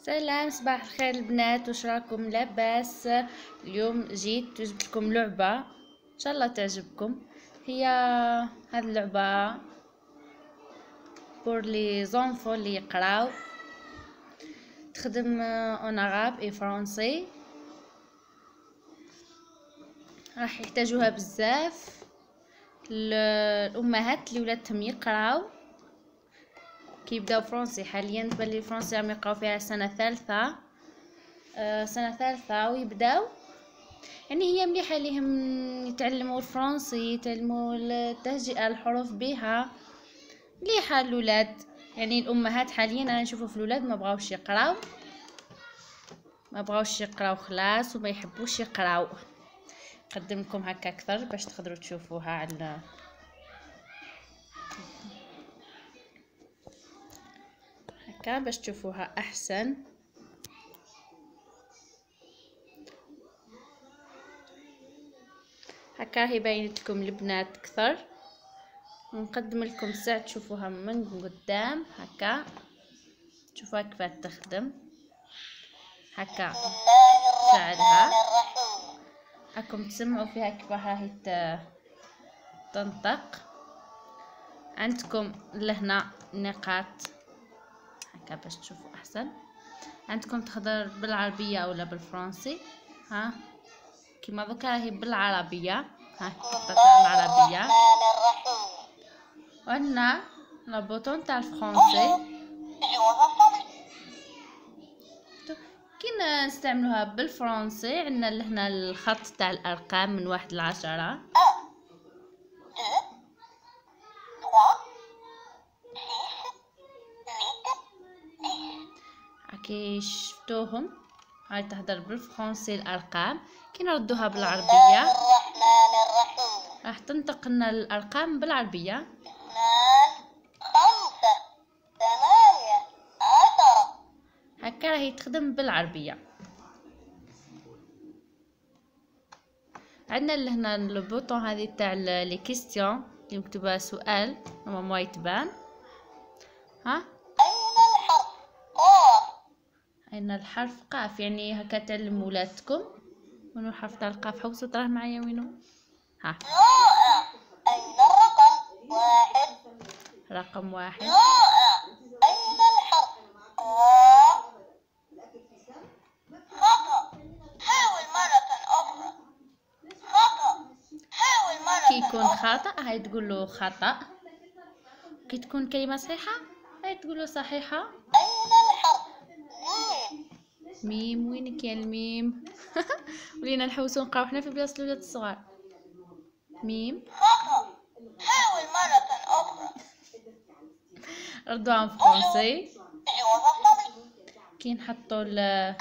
سلام، صباح الخير البنات، واش راكم لاباس؟ اليوم جيت جبت لكم لعبه ان شاء الله تعجبكم. هي هاد اللعبه بور لي زونفو اللي يقراو، تخدم اون عرب اي فرونسي. راح يحتاجوها بزاف الامهات اللي ولادهم يقراو كيبداو فرونسي. حاليا تبان لي الفرنسي راهم يقراو فيها سنه ثالثه، ويبداو يعني هي مليحه ليهم يتعلموا الفرنسي، يتعلموا التهجئه، الحروف بها مليحه الاولاد. يعني الامهات حاليا انا نشوفه في الاولاد ما بغاوش يقراو خلاص وما يحبوش يقراو. نقدم لكم هكا اكثر باش تقدروا تشوفوها على هكا باش تشوفوها احسن. هكا هي باينت لكم البنات اكثر، ونقدم لكم ساعة تشوفوها من قدام هكا، تشوفوها كيف تخدم هكا. شعلها هاكم تسمعوا فيها كيف هي تنطق. عندكم لهنا نقاط هكا باش تشوفوا احسن. عندكم تخضر بالعربيه اولا بالفرنسي. ها كيما دوكا هي بالعربيه، ها العربيه. وعندنا البوطون تاع الفرنسي كي نستعملوها بالفرنسي. عندنا لهنا الخط تاع الارقام من 1 ل 10. كي شفتوهم هاي تهدر بالفرنسي الارقام، كي نردوها بالعربيه راح تنطق لنا الارقام بالعربيه. 2 5 8 10 هكا راهي تخدم بالعربيه. عندنا لهنا البوطون هذه تاع لي كيستيون اللي مكتوبه سؤال ما يتبان. ها أين الحرف قاف، يعني هكا تعلم ولادكم وينو الحرف تاع القاف. حوسوا تراه معايا وينو. ها أين الرقم 1؟ رقم 1. أين الحرف خطأ، حاول مرة أخرى. خطأ، حاول مرة. كي يكون خطأ هاي تقول له خطأ، كي تكون كلمة صحيحة هاي تقول له صحيحة. أين الحرف ميم؟ وينك يا الميم؟ ولينا نحوسو نقراو حنا في بلاصة الولاد الصغار. ميم. خطأ، حاول مرة أخرى. ردوها فرونسي. كي نحطو ال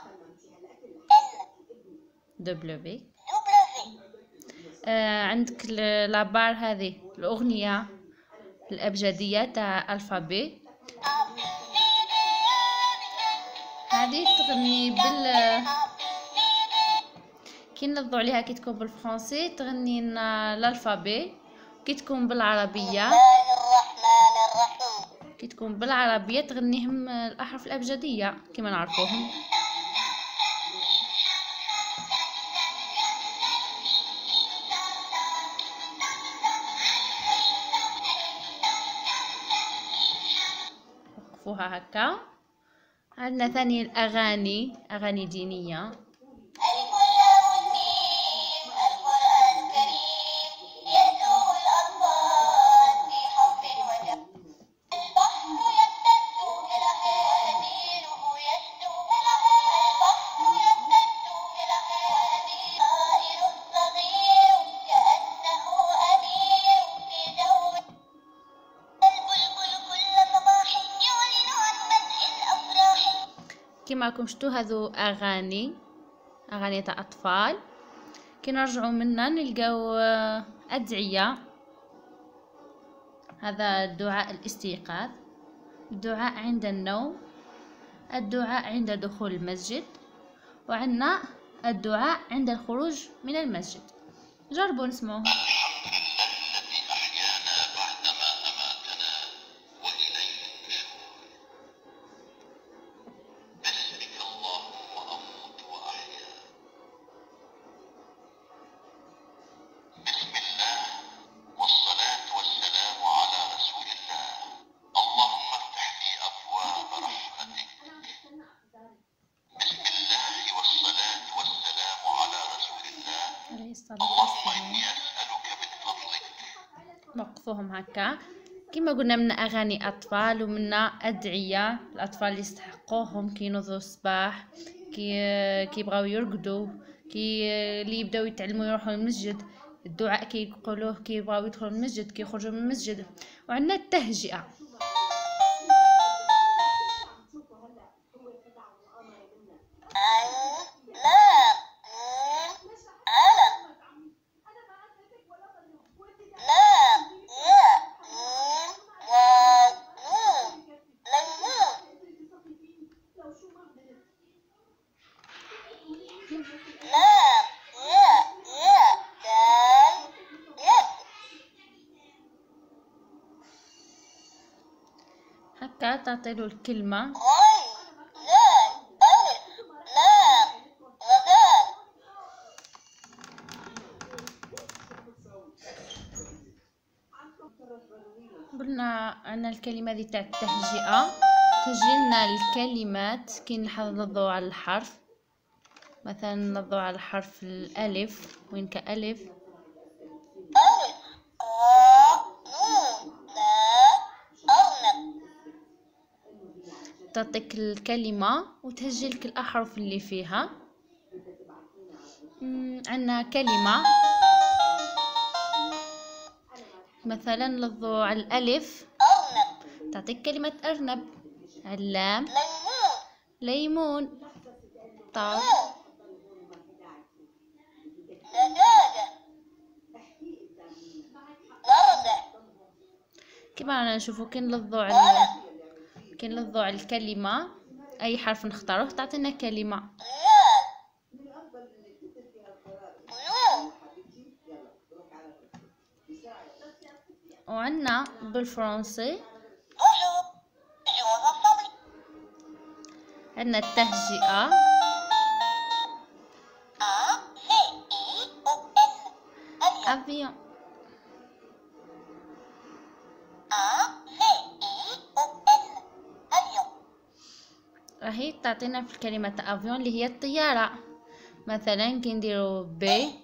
دبليو. عندك لابار هذه الأغنية الأبجدية تاع الفابي، هذه تغني كي نضو عليها كي تكون بالفرنسي تغني لنا الالفابي، كي تكون بالعربيه تغنيهم الاحرف الابجديه كما نعرفوهم. وقفوها هكا. عندنا ثاني الاغاني، اغاني دينيه. كما راكم شفتوا هذو اغاني تاع اطفال. كي نرجعوا منا نلقاو ادعيه. هذا دعاء الاستيقاظ، الدعاء عند النوم، الدعاء عند دخول المسجد، وعندنا الدعاء عند الخروج من المسجد. جربوا نسمعوه. وقفوهم هكا. كما قلنا من اغاني اطفال ومن ادعيه الاطفال اللي يستحقوهم كي ينوضوا الصباح، كي يبغاو يرقدوا، اللي يبداو يتعلموا يروحوا المسجد، الدعاء كي يقولوه كي يبغاو يدخلوا المسجد، كي يخرجوا من المسجد. وعندنا التهجئه. هكا تعطيله الكلمة. قلنا عنا الكلمة دي تاع التهجئة، تجيلنا الكلمات كي نحافظوا على الحرف. مثلا نضع على حرف الألف، وين كألف تعطيك الكلمة وتهجلك الأحرف اللي فيها. عنا كلمة مثلا نضع على الألف تعطيك كلمة أرنب. اللام ليمون. طاء كما نشوفوا كي نلضوا على الكلمة أي حرف نختاروه تعطينا كلمة. وعنا بالفرنسي عندنا التهجئة. أفيون. راهي تعطينا في الكلمة أفيون اللي هي الطيارة. مثلا كي نديرو بي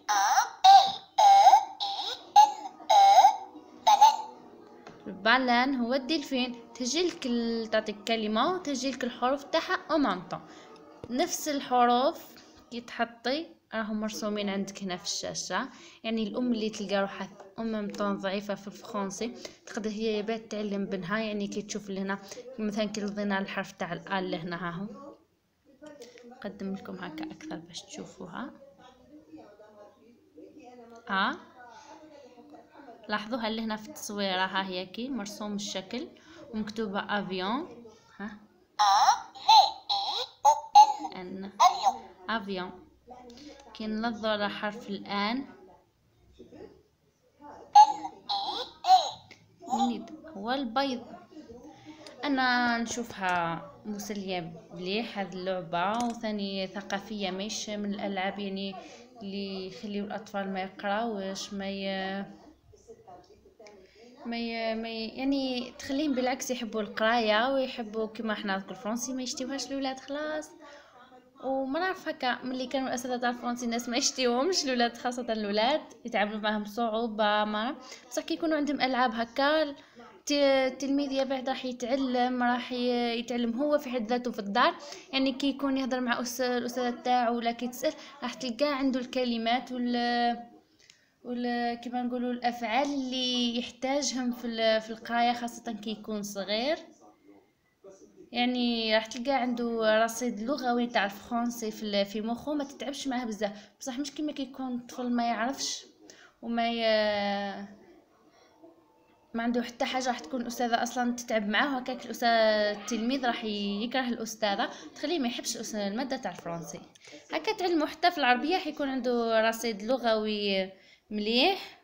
بالان هو الدلفين. تجيلك تعطيك كلمة وتجيلك الحروف تاعها اومانطون. نفس الحروف كي تحطي راهم مرسومين عندك هنا في الشاشة. يعني الام اللي تلقى روحها اومانطون ضعيفة في الفرنسي تقدر هي يبات تعلم بنها. يعني كي تشوف لهنا مثلا كي لضينا الحرف تاع الال لهنا هاهو. نقدم لكم هكا اكثر باش تشوفوها. لاحظوا هل هنا في التصويره ها هي كي مرسوم الشكل ومكتوبه افيون. ان افيون. كي نلضوا على حرف الان هو البيض. انا نشوفها مسليه مليح هذه اللعبه، وثاني ثقافيه مش من الالعاب يعني اللي يخليو الاطفال ما يقراوش ما يعني تخليهم بالعكس يحبوا القرايه ويحبوا كما احنا نذكر الفرنسي ما يشتيوهاش الاولاد خلاص. وما نعرف هكا ملي كانوا الاساتذه تاع الفرنسي الناس ما يشتيوهمش الاولاد، خاصه الاولاد يتعاملوا معهم صعوبه. ما بصح كي يكونوا عندهم العاب هكا التلميذ يا بعد راح يتعلم، راح يتعلم هو في حد ذاته في الدار. يعني كي يكون يهضر مع الاستاذ تاعو ولا كي تسال راح تلقاه عنده الكلمات ولا كيما نقولوا الافعال اللي يحتاجهم في القرايه، خاصه كي يكون صغير. يعني راح تلقى عنده رصيد لغوي تاع الفرنسي في مخه، ما تتعبش معاه بزاف. بصح مش كيما كيكون طفل ما يعرفش وما ما عنده حتى حاجه راح تكون الاستاذه اصلا تتعب معاه، وهكاك التلميذ راح يكره الاستاذه تخليه ما يحبش الماده تاع الفرنسي. هكا تعلموا حتى في العربيه حيكون عنده رصيد لغوي مليح،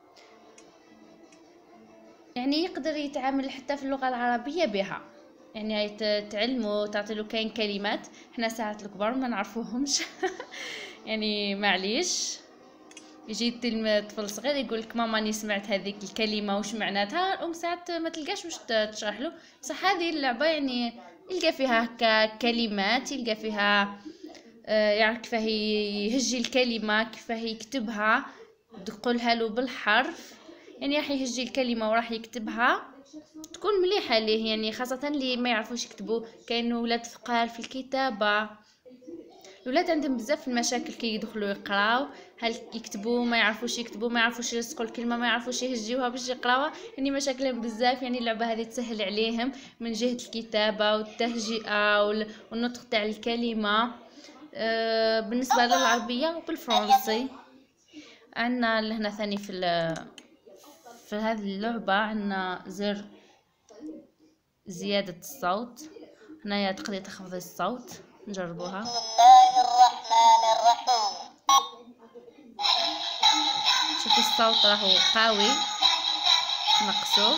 يعني يقدر يتعامل حتى في اللغه العربيه بها. يعني تعلموا تعطيله كاين كلمات حنا ساعات الكبار ما نعرفوهمش يعني معليش يجي طفل صغير يقول لك ماما اني سمعت هذيك الكلمه واش معناتها، الام ساعات ما تلقاش واش تشرح له. بصح هذه اللعبه يعني يلقى فيها هكا كلمات، يلقى فيها يعرف كيفاه يهجي الكلمة، كيفاه يكتبها، تقولها له بالحرف. يعني راح يهجي الكلمة وراح يكتبها، تكون مليحة ليه، يعني خاصة اللي ما يعرفوش يكتبوا. كاينو ولاد ثقال في الكتابة، الولاد عندهم بزاف المشاكل كي يدخلوا يقراو، هل يكتبوا ما يعرفوش يكتبوا، ما يعرفوش يلصقوا الكلمه، ما يعرفوش يهجيوها باش يقراوها. يعني مشاكلهم بزاف. يعني اللعبه هذه تسهل عليهم من جهه الكتابه والتهجئه والنطق تاع الكلمه. بالنسبه للعربيه وبالفرنسي. عندنا لهنا ثاني في هذه اللعبه عندنا زر زياده الصوت. هنايا تقدري تخفضي الصوت، نجربوها. بسم الله الرحمن الرحيم. شوفي الصوت راهو قوي، نقصو.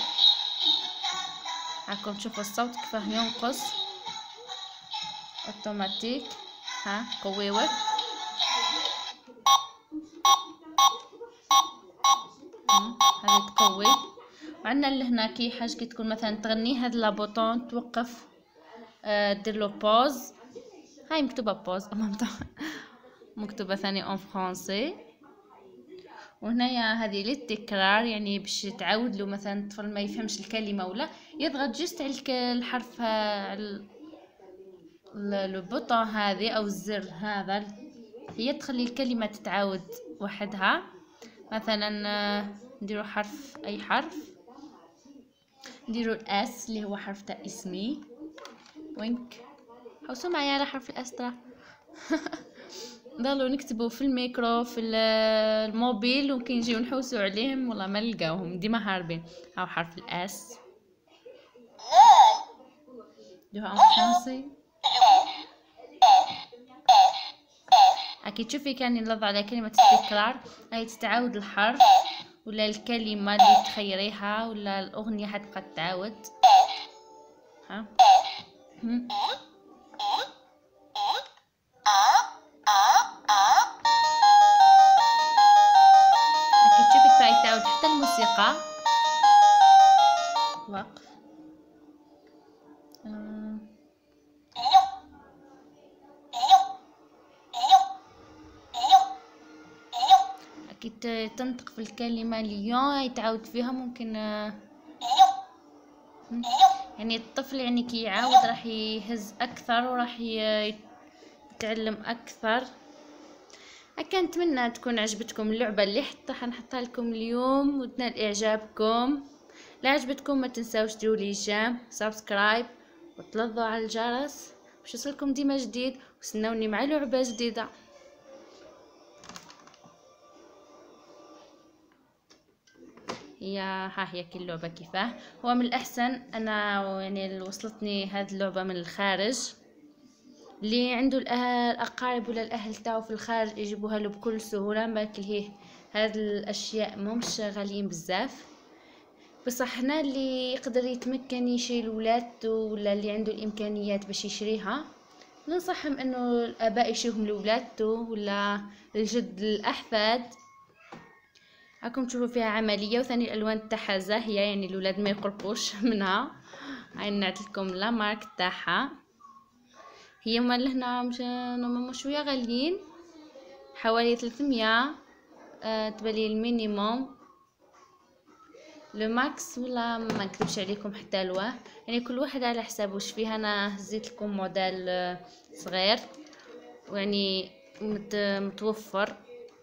هاكم تشوفوا الصوت كيفاه ينقص اوتوماتيك. ها قويوه. هذه تقوي. وعندنا اللي هنا كي حاجه كي تكون مثلا تغني، هاد لابوطون توقف، دير له بوز. هاي مكتوبه بوز مكتوبه ثاني اون فرونسي. وهنايا هذه للتكرار، يعني باش تعاود له مثلا الطفل ما يفهمش الكلمه ولا يضغط جست على الحرف، البوطون هذه او الزر هذا، هي تخلي الكلمه تتعاود وحدها. مثلا نديرو حرف، اي حرف، نديرو الاس اللي هو حرف تاع اسمي. وينك حوسوا معايا على حرف الاس ترى نضلوا نكتبوا في الميكرو في الموبيل، وكي نجيو نحوسوا عليهم والله ما نلقاوهم، ديما هاربين. هاو حرف الاس دوها ان فرونسي. اكيد تشوفي كان نلض على كلمة التكرار، هاي تتعاود الحرف ولا الكلمة اللي تخيريها ولا الأغنية حتبقى تتعاود. ها اكيد تشوفي كيف تعاود حتى الموسيقى. وقف. أكيد تنطق في الكلمة ليون يتعاود فيها ممكن. يعني الطفل يعني كي يعاود راح يهز أكثر وراح يتعلم أكثر. هكا نتمنى تكون عجبتكم اللعبة اللي حنحطها لكم اليوم وتنال إعجابكم. لا عجبتكم ما تنساوش ديروا لي جيم، سبسكرايب، وتلظوا على الجرس باش يوصلكم ديما جديد، وستناوني مع لعبة جديدة. هي كي اللعبة كيفاه. هو من الأحسن أنا يعني وصلتني هذه اللعبة من الخارج، اللي عنده الأقارب ولا الأهل تاعو في الخارج يجيبوها له بكل سهولة. باكل هيه هذه الأشياء مش غاليين بزاف، بصح هنا اللي يقدر يتمكن يشري لولادته ولا اللي عنده الإمكانيات باش يشريها، ننصحهم انه الآباء يشريهم لولادته ولا الجد الأحفاد. هاكم تشوفوا فيها عملية، وثاني الألوان تاعها زاهية يعني الولاد ما يقربوش منها. هاي نعطيكم لا مارك تاعها. هي مال هنا مش شويه غاليين، حوالي 300. تبالي المينيموم لو ماكس ولا ما نكذبش عليكم حتى لواه، يعني كل واحد على حسابه واش فيها. انا هزيت لكم موديل صغير ويعني متوفر،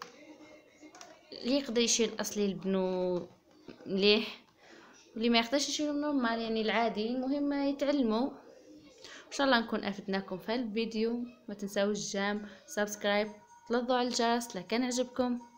اللي يقدر يشيل الاصلي لبنو مليح، واللي ما يقدرش يشيل نورمال يعني العادي. المهم يتعلموا. ان شاء الله نكون افدناكم في الفيديو. ما تنساوش جام سبسكرايب، تلظوا على الجرس لكان عجبكم.